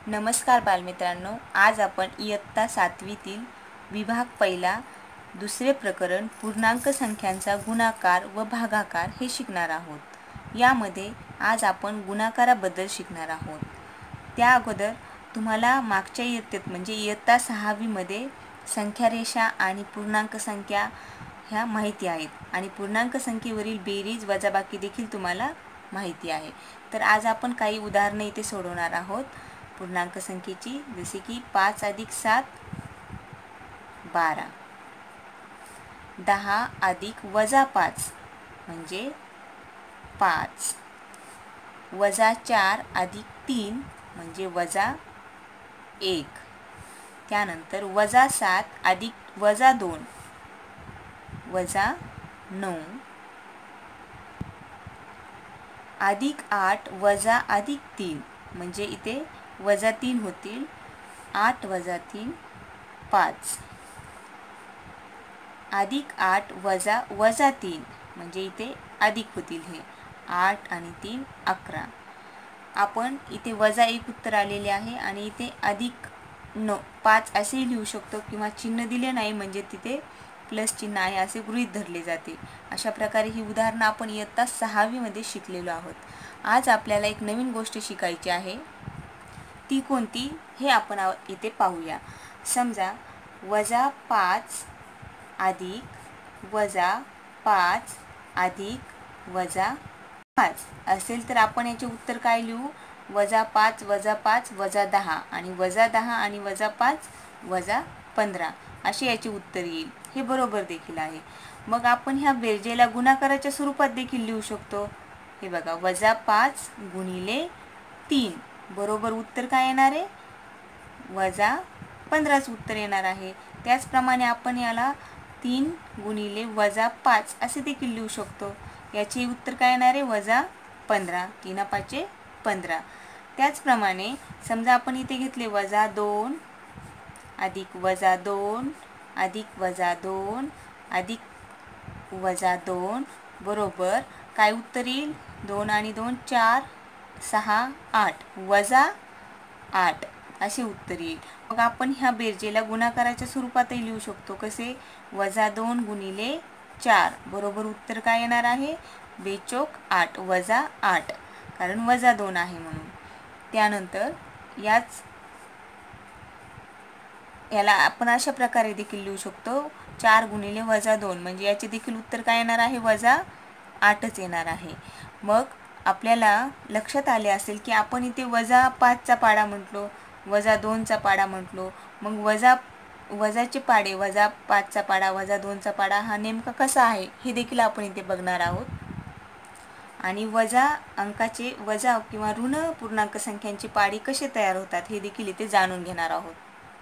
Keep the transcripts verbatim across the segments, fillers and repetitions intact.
नमस्कार बालमित्रांनो, आज आपण इयत्ता सातवीतील विभाग पहिला दुसरे प्रकरण पूर्णांक संख्यांचा गुणाकार व भागाकार हे शिकणार आहोत। यामध्ये आज आपण गुणाकाराबद्दल शिकणार आहोत। त्या अगोदर तुम्हाला मागच्या इयत्तेत म्हणजे इयत्ता सहावीमध्ये संख्या रेषा आणि पूर्णांक संख्या ह्या माहिती आहेत आणि पूर्णांक संख्येवरील बेरीज वजाबाकी देखील तुम्हाला माहिती आहे। तर आज आपण काही उदाहरणे इथे सोडवणार आहोत पूर्णांक संख्येची, जसे की पाच अधिक सात बारा, दहा अधिक वजा पाच म्हणजे पाच, वजा चार अधिक तीन म्हणजे वजा एक, त्यानंतर वजा सात अधिक वजा दोन वजा नऊ, अधिक आठ वजा अधिक तीन म्हणजे इथे वजा तीन होतील, आठ वजा तीन पाच, अधिक आठ वजा वजा तीन म्हणजे इथे अधिक होतील, हे आठ आणि तीन अकरा। आपण इथे वजा एक उत्तर आलेले आहे आणि इथे अधिक नऊ पाच असे लिहू शकतो किंवा चिन्ह दिले नाही म्हणजे तिथे प्लस चिन्ह आहे असे गृहीत धरले जाते। अशा प्रकारे ही उदाहरणं आपण इयत्ता सहावीमध्ये शिकलेलो आहोत। आज आपल्याला एक नवीन गोष्ट शिकायची आहे, ती कोणती हे आपण इथे पाहूया। समजा वजा पाच अधिक वजा पाच अधिक वजा पाच असेल तर आपण याचे उत्तर काय लिहू? वजा पाच वजा पाच वजा दहा आणि वजा दहा आणि वजा पाच वजा पंधरा असे याचे उत्तर येईल। हे बरोबर देखील आहे। मग आपण ह्या बेरजेला गुणाकाराच्या स्वरूपात देखील लिहू शकतो। हे बघा, वजा पाच गुणिले तीन बरोबर उत्तर काय येणार आहे? वजा पंधराच उत्तर येणार आहे। त्याचप्रमाणे आपण याला तीन गुणिले वजा पाच असे देखील लिहू शकतो। याचे उत्तर काय येणार आहे? वजा पंधरा, तीन पाचे पंधरा। त्याचप्रमाणे समजा आपण इथे घेतले वजा दोन अधिक वजा दोन अधिक वजा दोन अधिक वजा दोन बरोबर काय उत्तर येईल? दोन आणि दोन चार, सहा आठ वजा आठ असे उत्तर येईल। मग आपण ह्या बेरजेला गुणाकाराच्या स्वरूपातही लिहू शकतो। कसे? वजा दोन गुणिले चार बरोबर उत्तर काय येणार आहे? बेचोक आठ वजा आठ, कारण वजा दोन आहे म्हणून। त्यानंतर याच याला आपण अशा प्रकारे देखील लिहू शकतो, चार गुणिले वजा दोन म्हणजे याचे देखील उत्तर काय येणार आहे? वजा आठच येणार आहे। मग आपल्याला लक्षात आले असेल की आपण इथे वजा पाचचा पाडा म्हटलो, वजा दोनचा पाडा म्हटलो, मग वजा वजाचे पाडे वजा पाचचा पाडा वजा दोनचा पाडा हा नेमका कसा आहे हे देखील आपण इथे बघणार आहोत। आणि वजा अंकाचे वजा किंवा ऋण पूर्णांक संख्यांची पाडी कसे तयार होतात हे देखील इथे जाणून घेणार आहोत।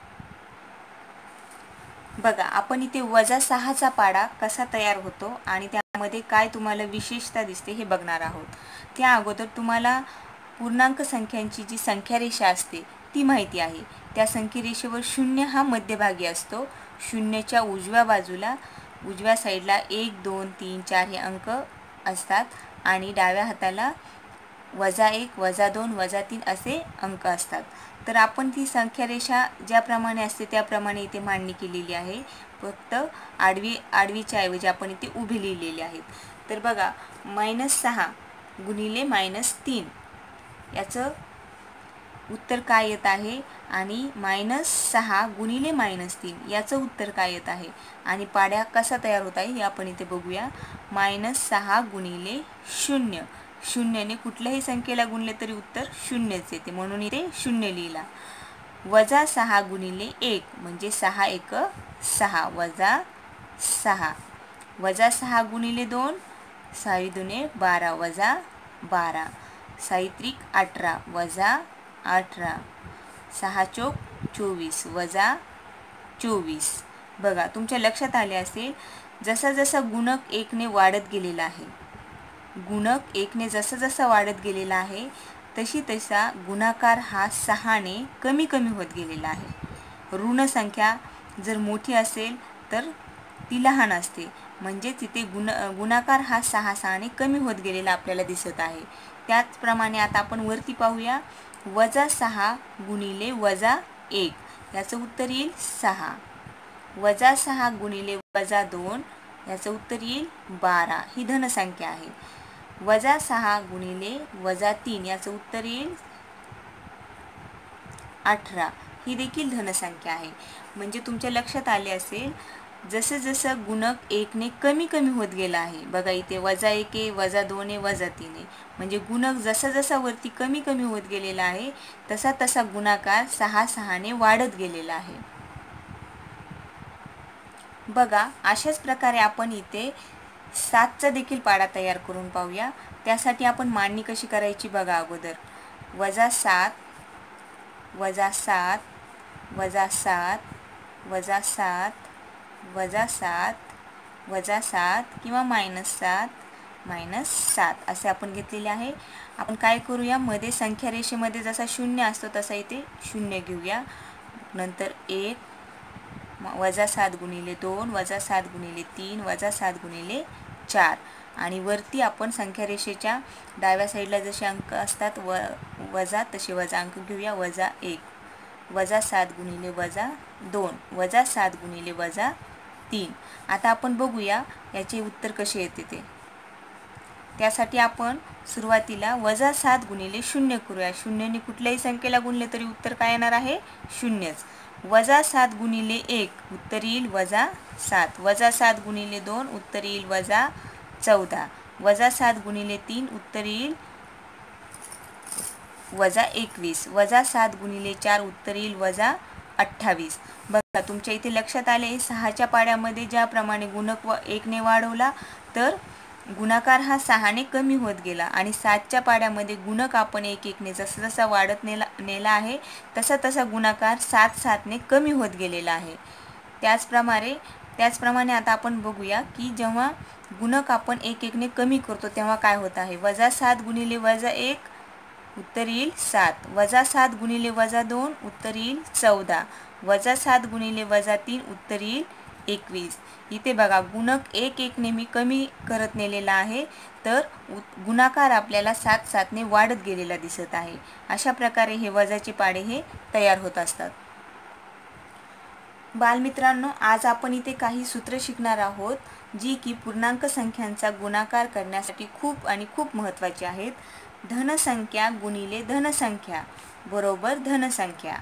बघा, आपण इथे वजा सहाचा पाडा कसा तयार होतो आणि त्यामध्ये काय तुम्हाला विशेषता दिसते हे बघणार आहोत। त्या अगोदर तुम्हाला पूर्णांक संख्यांची जी संख्या रेषा असते ती माहिती आहे। त्या संख्या रेषेवर शून्य हा मध्यभागी असतो। शून्याच्या उजव्या बाजूला उजव्या साईडला एक दोन तीन चार हे अंक असतात आणि डाव्या हाताला वजा एक वजा दोन वजा तीन असे अंक असतात। तर आपण ती संख्या रेषा ज्याप्रमाणे असते त्याप्रमाणे इथे मांडणी केलेली आहे, फक्त आडवी आडवीच्या ऐवजी आपण इथे उभी लिहिलेली आहेत। तर बघा, मायनस सहा गुणिले मायनस तीन याचं उत्तर काय येत आहे आणि मायनस सहा गुणिले मायनस तीन याचं उत्तर काय येत आहे आणि पाड्या कसा तयार होत आहे हे आपण इथे बघूया। मायनस सहा गुणिले शून्य, शून्याने कुठल्याही संख्येला गुणले तरी उत्तर शून्यच येते म्हणून इथे शून्य लिहिला। वजा सहा गुणिले एक म्हणजे सहा एक सहा वजा सहा, वजा सहा गुणिले दोन सहावी दुने बारा वजा बारा, साहित्रिक अठरा वजा अठरा, सहा चोक चोवीस वजा चोवीस। बघा, तुमच्या लक्षात आले असेल जसा जसा गुणक एकने वाढत गेलेला आहे, गुणक एकने जसा जसा वाढत गेलेला आहे तशी तसा गुणाकार हा सहाने कमी कमी होत गेलेला आहे। ऋण संख्या जर मोठी असेल तर ती लहान असते, म्हणजे तिथे गुण गुणाकार हा सहा सहाने कमी होत गेलेला आपल्याला दिसत आहे। त्याचप्रमाणे आता आपण वरती पाहूया, वजा सहा गुणिले वजा एक याचं उत्तर येईल सहा. वजा सहा गुणिले वजा दोन याचं उत्तर येईल बारा. ही धनसंख्या आहे. वजा सहा गुणिले वजा तीन याचं उत्तर येईल अठरा. ही देखील धनसंख्या आहे. म्हणजे तुमच्या लक्षात आले असेल, जसं जसं गुणक एकने कमी कमी होत गेला आहे. बघा इथे वजा एक आहे, वजा दोन आहे, वजा तीन आहे. म्हणजे गुणक जसा जसा वरती कमी कमी होत गेलेला आहे तसा तसा गुणाकार सहा सहाने वाढत गेलेला आहे. बघा अशाच प्रकारे आपण इथे सातचा देखील पाढा तयार करून पाहूया. त्यासाठी आपण मांडणी कशी करायची बघा. अगोदर वजा सात वजा सात वजा सात वजा सात वजा सात वजा सात किंवा मायनस सात मायनस सात असे आपण घेतलेले आहे. आपण काय करूया, मध्ये संख्या रेषेमध्ये जसा शून्य असतो तसा इथे शून्य घेऊया. नंतर एक वजा सात गुणिले दोन वजा सात गुणिले तीन वजा सात गुणिले चार आणि वरती आपण संख्या रेषेच्या डाव्या साईडला जसे अंक असतात व वजा तसे वजा अंक घेऊया. वजा एक वजा सात गुणिले वजा दोन वजा सात गुणिले वजा तीन. आता आपण बघूया याचे उत्तर कसे येते ते. त्यासाठी आपण सुरुवातीला वजा सात गुणिले शून्य करूया. शून्यने कुठल्याही संख्येला गुणले तरी उत्तर काय येणार आहे, शून्यच. वजा सात गुणिले एक उत्तर येईल वजा सात. वजा सात गुणिले दोन उत्तर येईल वजा चौदा. वजा सात गुणिले तीन उत्तर येईल वजा एकवीस. वजा सात गुणिले चार उत्तर येईल वजा अठ्ठावीस. बघा तुमच्या इथे लक्षात आले, सहाच्या पाड्यामध्ये ज्याप्रमाणे गुणक व एकने वाढवला तर गुणाकार हा सहाने कमी होत गेला आणि सातच्या पाड्यामध्ये गुणक आपण एक एकने जसा जसा वाढत नेला नेला आहे तसा तसा गुणाकार सात सातने कमी होत गेलेला आहे. त्याचप्रमाणे त्याचप्रमाणे आता आपण बघूया की जेव्हा गुणक आपण एक एकने कमी करतो तेव्हा काय होत आहे. वजा सात गुणिले वजा एक उत्तर येईल सात. वजा सात गुणिले वजा दोन उत्तर येईल चौदा. वजा सात गुणिले वजा तीन उत्तर येईल एकवीस. इथे बघा गुणक एक एक नेहमी कमी करत नेलेला आहे तर गुणाकार आपल्याला सात सातने वाढत गेलेला दिसत आहे. अशा प्रकारे हे वजाचे पाढे हे तयार होत असतात. बालमित्रांनो, आज आपण इथे काही सूत्र शिकणार आहोत जी की पूर्णांक संख्यांचा गुणाकार करण्यासाठी खूप आणि खूप महत्त्वाची आहेत. धनसंख्या गुणिले धनसंख्या बरोबर धनसंख्या.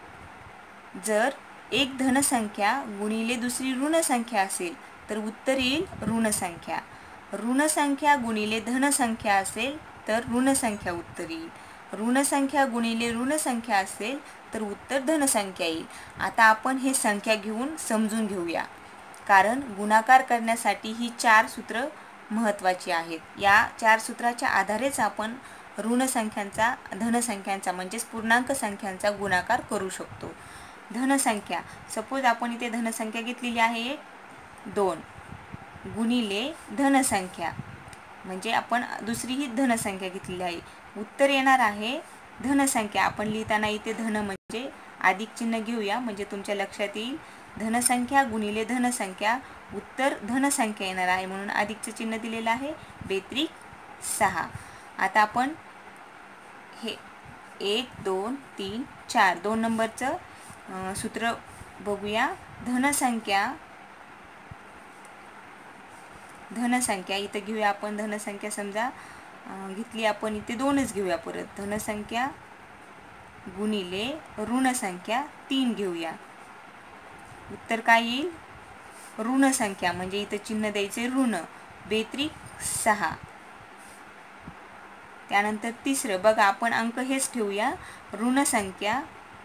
जर एक धनसंख्या गुणिले दुसरी ऋणसंख्या असेल तर उत्तर येईल ऋणसंख्या. ऋणसंख्या गुणिले धनसंख्या असेल तर ऋणसंख्या उत्तर येईल. ऋणसंख्या गुणिले ऋणसंख्या असेल तर उत्तर धनसंख्या येईल. आता आपण हे संख्या घेऊन समजून घेऊया, कारण गुणाकार करण्यासाठी ही चार सूत्र महत्त्वाची आहेत. या चार सूत्राच्या आधारेच आपण ऋणसंख्यांचा धनसंख्यांचा म्हणजेच पूर्णांक संख्यांचा गुणाकार करू शकतो. धनसंख्या, सपोज आपण इथे धनसंख्या घेतलेली आहे दोन गुणिले धनसंख्या म्हणजे आपण दुसरी ही धनसंख्या घेतलेली आहे. उत्तर येणार आहे धनसंख्या. आपण लिहिताना इथे धन म्हणजे अधिक चिन्ह घेऊया म्हणजे तुमच्या लक्षात येईल. धनसंख्या गुणिले धनसंख्या उत्तर धनसंख्या येणार आहे म्हणून अधिकचे चिन्ह दिलेलं आहे. बेत्रिक सहा. आता आपण हे एक दोन तीन चार दोन नंबरचं सूत्र बघूया. धनसंख्या धनसंख्या इथं घेऊया आपण. धनसंख्या समजा घेतली आपण इथे दोनच घेऊया. परत धनसंख्या गुणिले ऋणसंख्या तीन घेऊया. उत्तर काय येईल ऋणसंख्या म्हणजे इथं चिन्ह द्यायचे ऋण. बेत्रिक सहा. त्यानंतर तिसरं बघा आपण अंक हेच ठेवूया. ऋणसंख्या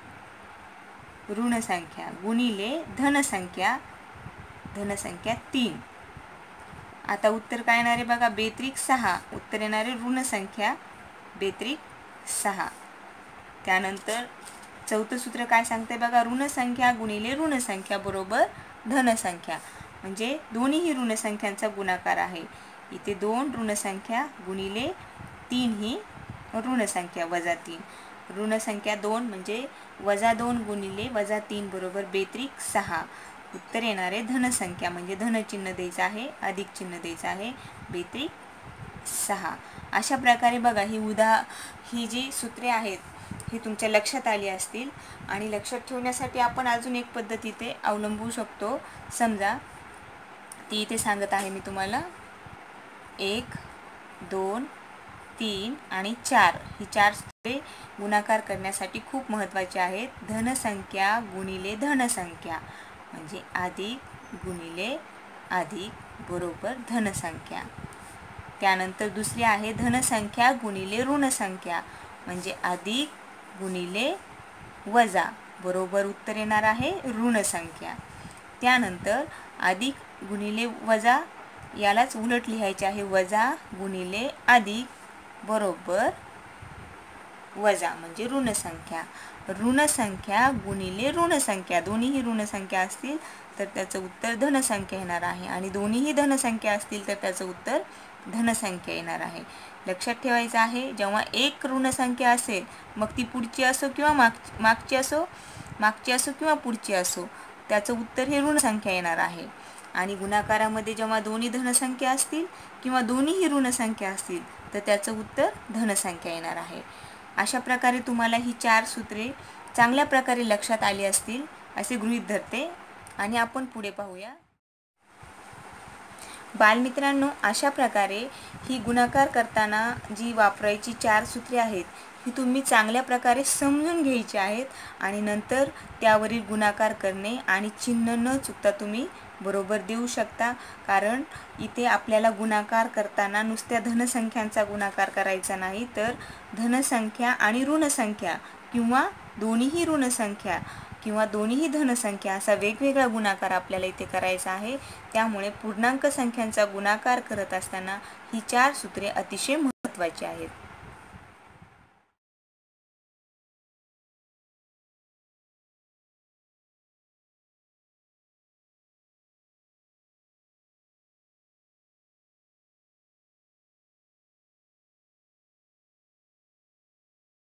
ऋणसंख्या गुणिले धनसंख्या धनसंख्या तीन. आता उत्तर काय येणार आहे बघा बेत्रिक सहा. उत्तर येणार आहे ऋणसंख्या बेत्रिक सहा. त्यानंतर चौथं सूत्र काय सांगते बघा. ऋणसंख्या गुणिले ऋणसंख्या बरोबर धनसंख्या म्हणजे दोन्हीही ऋणसंख्यांचा गुणाकार आहे. इथे दोन ऋणसंख्या गुणिले तीन ही ऋणसंख्या वजा तीन. ऋणसंख्या दोन म्हणजे वजा दोन गुणिले वजा तीन बरोबर बेत्रिक सहा. उत्तर येणार आहे धनसंख्या म्हणजे धन चिन्ह द्यायचं आहे अधिक चिन्ह द्यायचं आहे बेत्रिक सहा. अशा प्रकारे बघा ही उदा ही जी सूत्रे आहेत ही तुमच्या लक्षात आली असतील आणि लक्षात ठेवण्यासाठी आपण अजून एक पद्धत इथे अवलंबू शकतो. समजा ती इथे सांगत आहे मी तुम्हाला. एक, दोन, तीन आणि चार ही चार सूत्रे गुणाकार करण्यासाठी खूप महत्त्वाची आहेत. धनसंख्या गुणिले धनसंख्या म्हणजे अधिक गुणिले अधिक बरोबर धनसंख्या. त्यानंतर दुसरी आहे धनसंख्या गुणिले ऋणसंख्या म्हणजे अधिक गुणिले वजा बरोबर उत्तर येणार आहे ऋणसंख्या. त्यानंतर अधिक गुणिले वजा यालाच उलट लिहायचे आहे. वजा गुणिले अधिक बरोबर वजा म्हणजे ऋणसंख्या. ऋणसंख्या गुणिले ऋणसंख्या दोन्हीही ऋणसंख्या असतील तर त्याचं उत्तर धनसंख्या येणार आहे आणि दोन्हीही धनसंख्या असतील तर त्याचं उत्तर धनसंख्या येणार आहे. लक्षात ठेवायचं आहे जेव्हा एक ऋणसंख्या असेल मग ती पुढची असो किंवा माग मागची असो मागची असो किंवा पुढची असो त्याचं उत्तर हे ऋणसंख्या येणार आहे. आणि गुणाकारामध्ये जेव्हा दोन्ही धनसंख्या असतील किंवा दोन्हीही ऋणसंख्या असतील तर त्याचं उत्तर धनसंख्या येणार आहे. अशा प्रकारे तुम्हाला ही चार सूत्रे चांगल्या प्रकारे लक्षात आली असतील असे गृहीत धरते आणि आपण पुढे पाहूया. बालमित्रांनो, अशा प्रकारे ही गुणाकार करताना जी वापरायची चार सूत्रे आहेत ही तुम्ही चांगल्या प्रकारे समजून घ्यायची आहेत आणि नंतर त्यावरील गुणाकार करणे आणि चिन्ह न चुकता तुम्ही बरोबर देऊ शकता. कारण इथे आपल्याला गुणाकार करताना नुसत्या धनसंख्यांचा गुणाकार करायचा नाही तर धनसंख्या आणि ऋणसंख्या किंवा दोन्हीही ऋणसंख्या किंवा दोन्हीही धनसंख्या असा वेगवेगळा गुणाकार आपल्याला इथे करायचा आहे. त्यामुळे पूर्णांक संख्यांचा गुणाकार करत असताना ही चार सूत्रे अतिशय महत्त्वाची आहेत.